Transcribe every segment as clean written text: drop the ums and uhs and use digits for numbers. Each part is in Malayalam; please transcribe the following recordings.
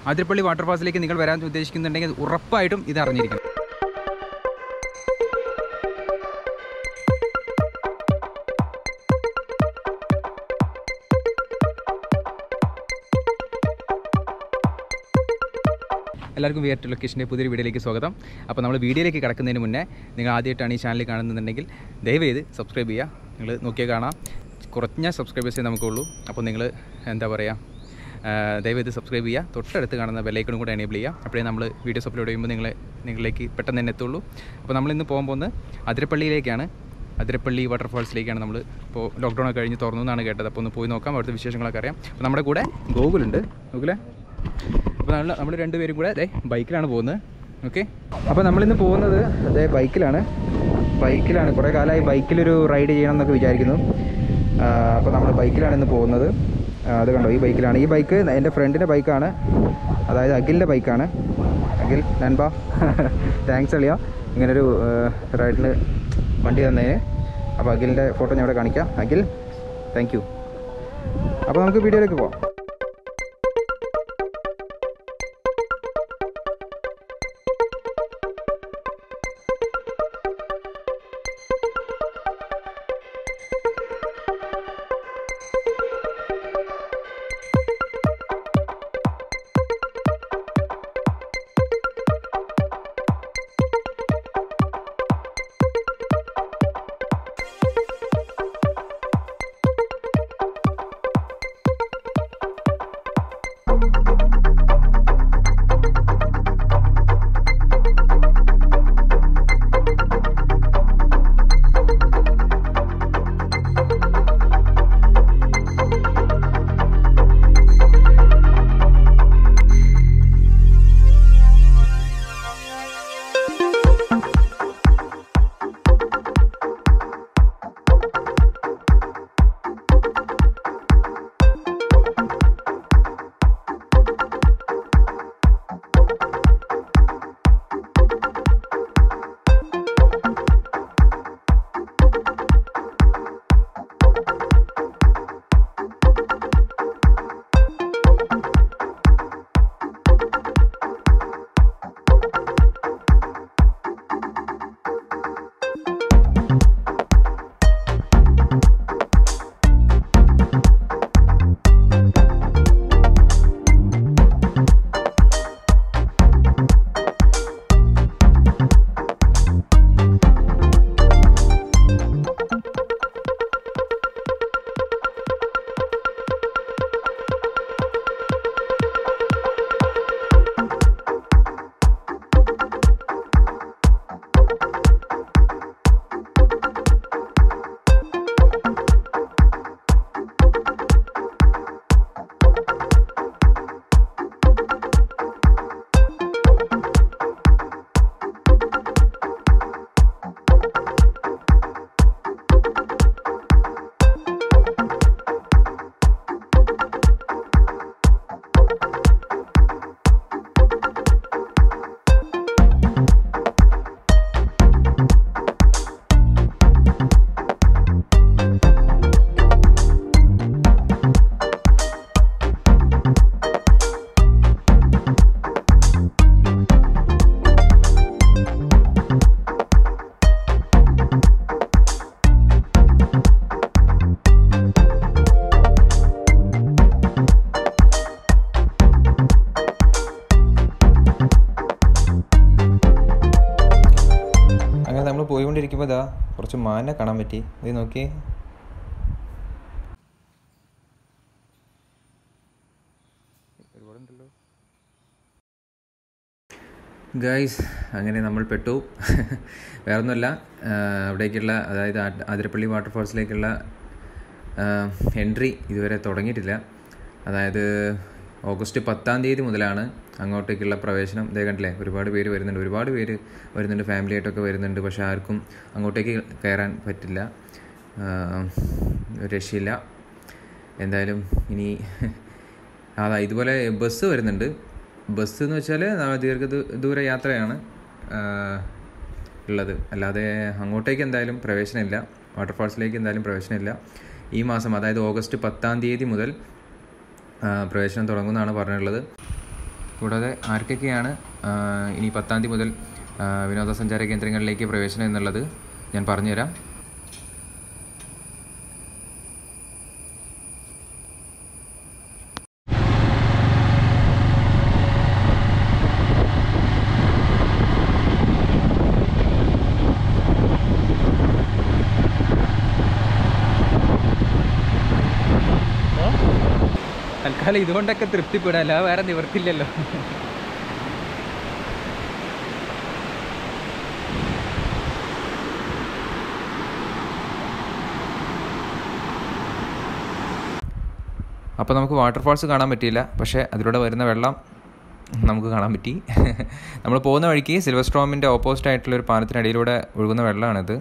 ആതിരപ്പള്ളി വാട്ടർഫാൾസിലേക്ക് നിങ്ങൾ വരാൻ ഉദ്ദേശിക്കുന്നുണ്ടെങ്കിൽ ഉറപ്പായിട്ടും ഇത് അറിഞ്ഞിരിക്കണം. എല്ലാവർക്കും വിയർട്ട് ലൊക്കേഷൻ്റെ പുതിയൊരു വീഡിയോയിലേക്ക് സ്വാഗതം. അപ്പോൾ നമ്മൾ വീഡിയോയിലേക്ക് കിടക്കുന്നതിന് മുന്നേ നിങ്ങൾ ആദ്യമായിട്ടാണ് ഈ ചാനൽ കാണുന്നുണ്ടെങ്കിൽ ദയവേത് സബ്സ്ക്രൈബ് ചെയ്യുക. നിങ്ങൾ നോക്കിയാൽ കാണാം, കുറഞ്ഞ സബ്സ്ക്രൈബേഴ്സേ നമുക്കുള്ളൂ. അപ്പോൾ നിങ്ങൾ എന്താ പറയുക, ദയവേത് സബ്സ്ക്രൈബ് ചെയ്യുക. തൊട്ടടുത്ത് കാണുന്ന ബെല്ലൈക്കണും കൂടെ എനേബിൾ ചെയ്യുക. അപ്പോഴേ നമ്മൾ വീഡിയോസ് അപ്ലോഡ് ചെയ്യുമ്പോൾ നിങ്ങളിലേക്ക് പെട്ടെന്ന് തന്നെ എത്തുള്ളൂ. അപ്പോൾ നമ്മളിന്ന് പോകാൻ പോകുന്നത് അതിരപ്പള്ളിയിലേക്കാണ്. അതിരപ്പള്ളി വാട്ടർഫാൾസിലേക്കാണ്. നമ്മൾ ഇപ്പോൾ ലോക്ക്ഡൗൺ ഒക്കെ കഴിഞ്ഞ് തുറന്നു എന്നാണ് കേട്ടത്. അപ്പോൾ ഒന്ന് പോയി നോക്കാം, അവിടുത്തെ വിശേഷങ്ങളൊക്കെ അറിയാം. അപ്പോൾ നമ്മുടെ കൂടെ ഗോകുലുണ്ട്. നോക്കില്ലേ, അപ്പോൾ നമ്മൾ രണ്ടുപേരും കൂടെ ബൈക്കിലാണ് പോകുന്നത്. ഓക്കെ, അപ്പോൾ നമ്മളിന്ന് പോകുന്നത് ബൈക്കിലാണ്. കുറേ കാലമായി ബൈക്കിലൊരു റൈഡ് ചെയ്യണം എന്നൊക്കെ വിചാരിക്കുന്നു. അപ്പോൾ നമ്മൾ ബൈക്കിലാണ് ഇന്ന് പോകുന്നത്. അത് കണ്ടോ, ഈ ബൈക്കിലാണ്. ഈ ബൈക്ക് എൻ്റെ ഫ്രണ്ടിൻ്റെ ബൈക്കാണ്, അതായത് അഖിലിൻ്റെ ബൈക്കാണ്. അഖിൽ നൻപ താങ്ക്സ് അളിയ ഇങ്ങനൊരു റൈഡിന് വണ്ടി തന്നതിന്. അപ്പോൾ അഖിലിൻ്റെ ഫോട്ടോ ഞാൻ ഇവിടെ കാണിക്കാം. Akhil thank you. അപ്പോൾ നമുക്ക് വീഡിയോയിലേക്ക് പോകാം. പോയിക്കൊണ്ടിരിക്കുമ്പോൾ ഇതാ കുറച്ച് മാനിനെ കാണാൻ പറ്റി. ഇത് നോക്കി, ഒരുപാടുണ്ടല്ലോ ഗൈസ്. അങ്ങനെ നമ്മൾ പെട്ടു. വേറൊന്നുമല്ല, അവിടേക്കുള്ള, അതായത് അതിരപ്പള്ളി വാട്ടർഫാൾസിലേക്കുള്ള എൻട്രി ഇതുവരെ തുടങ്ങിയിട്ടില്ല. അതായത് ഓഗസ്റ്റ് 10 മുതലാണ് അങ്ങോട്ടേക്കുള്ള പ്രവേശനം. ഇതേ കണ്ടില്ലേ, ഒരുപാട് പേര് വരുന്നുണ്ട്, ഫാമിലി ആയിട്ടൊക്കെ വരുന്നുണ്ട്. പക്ഷെ ആർക്കും അങ്ങോട്ടേക്ക് കയറാൻ പറ്റില്ല, രക്ഷയില്ല. എന്തായാലും ഇനി ഇതുപോലെ ബസ് വരുന്നുണ്ട്. ബസ് എന്ന് വെച്ചാൽ ദൂര യാത്രയാണ് ഉള്ളത്, അല്ലാതെ അങ്ങോട്ടേക്ക് എന്തായാലും പ്രവേശനമില്ല, വാട്ടർഫാൾസിലേക്ക് എന്തായാലും പ്രവേശനമില്ല. ഈ മാസം, അതായത് ഓഗസ്റ്റ് 10 മുതൽ പ്രവേശനം തുടങ്ങുമെന്നാണ് പറഞ്ഞിട്ടുള്ളത്. കൂടാതെ ആർക്കൊക്കെയാണ് ഇനി 10-ാം തീയതി മുതൽ വിനോദസഞ്ചാര കേന്ദ്രങ്ങളിലേക്ക് പ്രവേശനം എന്നുള്ളത് ഞാൻ പറഞ്ഞുതരാം. തൽക്കാലം ഇതുകൊണ്ടൊക്കെ തൃപ്തിപ്പെടാല്ല, വേറെ നിവർത്തില്ലല്ലോ. അപ്പോൾ നമുക്ക് വാട്ടർഫാൾസ് കാണാൻ പറ്റിയില്ല, പക്ഷേ അതിലൂടെ വരുന്ന വെള്ളം നമുക്ക് കാണാൻ പറ്റി. നമ്മൾ പോകുന്ന വഴിക്ക് സിൽവർ സ്ട്രോമിൻ്റെ ഓപ്പോസിറ്റ് ആയിട്ടുള്ളൊരു പാലത്തിനടിയിലൂടെ ഒഴുകുന്ന വെള്ളമാണിത്.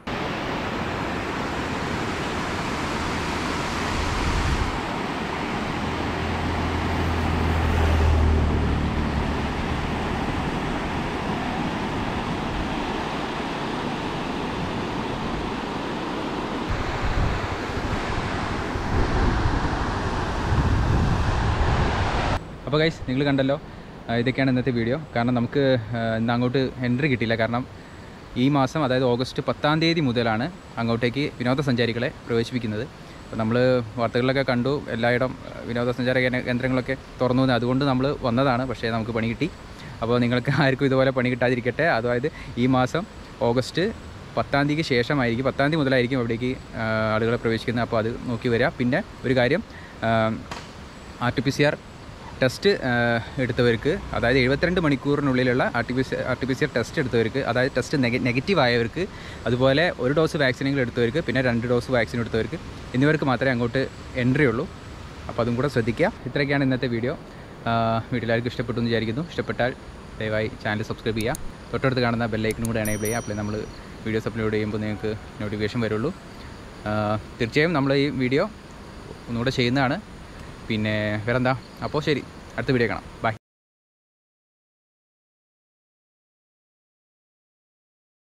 അപ്പോൾ ഗൈസ്, നിങ്ങൾ കണ്ടല്ലോ, ഇതൊക്കെയാണ് ഇന്നത്തെ വീഡിയോ. കാരണം നമുക്ക് ഇന്ന് അങ്ങോട്ട് എൻട്രി കിട്ടിയില്ല. കാരണം ഈ മാസം, അതായത് ഓഗസ്റ്റ് 10-ാം തീയതി മുതലാണ് അങ്ങോട്ടേക്ക് വിനോദസഞ്ചാരികളെ പ്രവേശിപ്പിക്കുന്നത്. അപ്പോൾ നമ്മൾ വാർത്തകളിലൊക്കെ കണ്ടു, എല്ലായിടം വിനോദസഞ്ചാര കേന്ദ്രങ്ങളൊക്കെ തുറന്നു. അതുകൊണ്ട് നമ്മൾ വന്നതാണ്, പക്ഷേ നമുക്ക് പണി കിട്ടി. അപ്പോൾ നിങ്ങൾക്ക് ആർക്കും ഇതുപോലെ പണി കിട്ടാതിരിക്കട്ടെ. അതായത് ഈ മാസം ഓഗസ്റ്റ് 10-ാം തീയതിക്ക് ശേഷമായിരിക്കും, 10-ാം തീയതി മുതലായിരിക്കും അവിടേക്ക് ആളുകളെ പ്രവേശിക്കുന്നത്. അപ്പോൾ അത് നോക്കി വരിക. പിന്നെ ഒരു കാര്യം, RT-PCR ടെസ്റ്റ് എടുത്തവർക്ക്, അതായത് 72 മണിക്കൂറിനുള്ളിലുള്ള RT-PCR ടെസ്റ്റ് എടുത്തവർക്ക്, അതായത് ടെസ്റ്റ് നെഗറ്റീവ് ആയവർക്ക്, അതുപോലെ 1 ഡോസ് വാക്സിനുകൾ എടുത്തവർക്ക്, പിന്നെ 2 ഡോസ് വാക്സിൻ എടുത്തവർക്ക് എന്നിവർക്ക് മാത്രമേ അങ്ങോട്ട് എൻട്രി ഉള്ളൂ. അപ്പോൾ അതും കൂടെ ശ്രദ്ധിക്കുക. ഇത്രയൊക്കെയാണ് ഇന്നത്തെ വീഡിയോ. വീട്ടിലാർക്കും ഇഷ്ടപ്പെട്ടു എന്ന് വിചാരിക്കുന്നു. ഇഷ്ടപ്പെട്ടാൽ ദയവായി ചാനൽ സബ്സ്ക്രൈബ് ചെയ്യുക. തൊട്ടടുത്ത് കാണുന്ന ബെല്ലൈക്കനും കൂടെ എനേബിൾ ചെയ്യുക. അപ്പോൾ നമ്മൾ വീഡിയോസ് അപ്ലോഡ് ചെയ്യുമ്പോൾ നിങ്ങൾക്ക് നോട്ടിഫിക്കേഷൻ വരുള്ളൂ. തീർച്ചയായും നമ്മൾ ഈ വീഡിയോ ഒന്നുകൂടെ ചെയ്യുന്നതാണ്. പിന്നെ വേറെന്താ? അപ്പോൾ ശരി, അടുത്ത വീഡിയോ കാണാം. ബൈ.